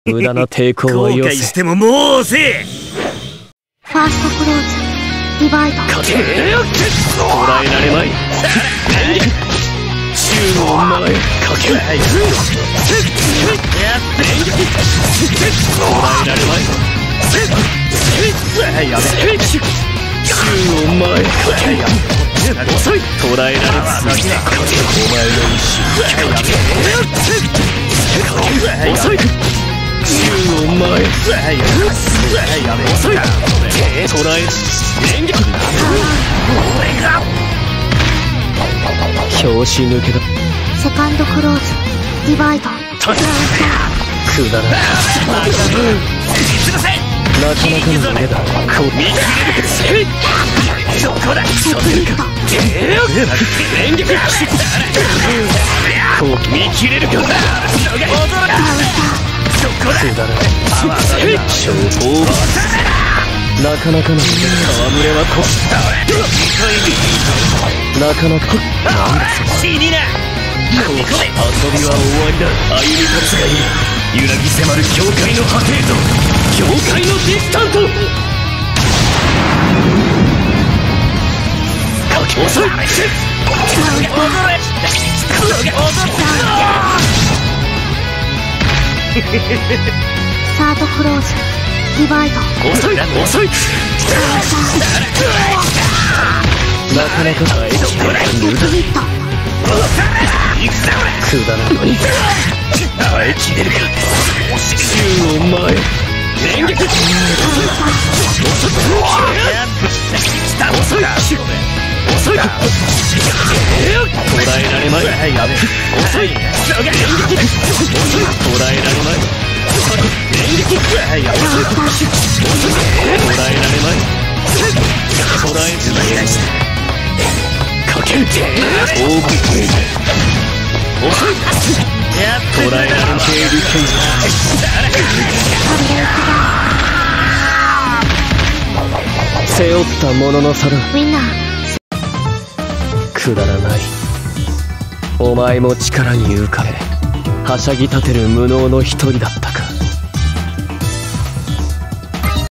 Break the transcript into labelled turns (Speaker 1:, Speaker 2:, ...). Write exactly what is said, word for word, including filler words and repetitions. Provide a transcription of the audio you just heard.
Speaker 1: 無駄な抵抗はよせ。
Speaker 2: 後悔してももうせえ。
Speaker 3: ファーストクローズリバイト。
Speaker 1: 勝て捉えられまい。宙の女へかける。捉えられまい。やめ宙の女へかける。遅い。捉えられずお前の意志遅い。宙の前遅い。捉え連撃。拍子抜けだ。
Speaker 3: セカンドクローズリバイト。
Speaker 1: くだらない。なかなかの腕だ。こう見切れるか。どこだ。
Speaker 3: セクリット。
Speaker 1: 連撃。こう見切れるか。くだらない。超オーバー。なかなかの戯れはこなかなかなんだそれ。遊びは終わりだ。歩み立つがいい。揺らぎ迫る境界の果てへと。境界のディスタント。遅い。
Speaker 3: サードクローズリバイト。
Speaker 1: 遅い遅い。なかなか耐えきれない。
Speaker 3: セクリット。
Speaker 1: くだらない。耐えきれるか。宙を前連撃。遅い。遅い。捉えられまい。遅い。連撃。捉えられまい。連撃。捉えられまい。捉えかける。オーブン遅い。捉えられる。警備権背負ったものの差だ。
Speaker 3: ウィンナー。
Speaker 1: くだらない。お前も力に浮かれはしゃぎ立てる無能の一人だったか。